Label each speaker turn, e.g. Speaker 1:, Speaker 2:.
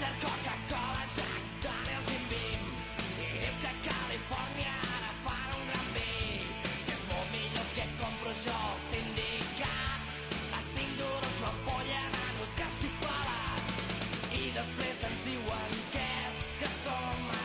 Speaker 1: Coca-Cola, Jack Daniels, Jim Beam, i diu que a Califòrnia ara fan un gran vi. Si és molt millor que compro jo al sindicat, a 5 duros l'ampolla, nanos, que estic pelat. I després ens diuen que és que som